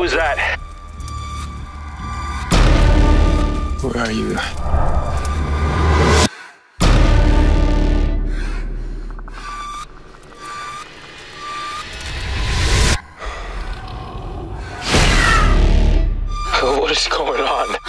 was that? Where are you? What is going on?